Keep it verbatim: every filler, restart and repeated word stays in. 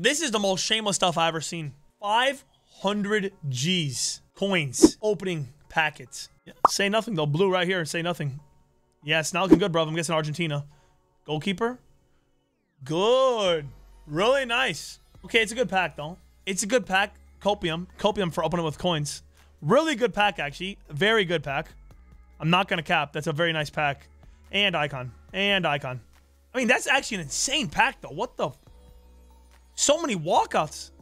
This is the most shameless stuff I've ever seen. five hundred G's. Coins. Opening packets. Yeah, say nothing, though. Blue right here. Say nothing. Yes, not looking good, bro. I'm guessing Argentina. Goalkeeper. Good. Really nice. Okay, it's a good pack, though. It's a good pack. Copium. Copium for opening with coins. Really good pack, actually. Very good pack. I'm not going to cap. That's a very nice pack. And icon. And icon. I mean, that's actually an insane pack, though. What the... So many walkouts.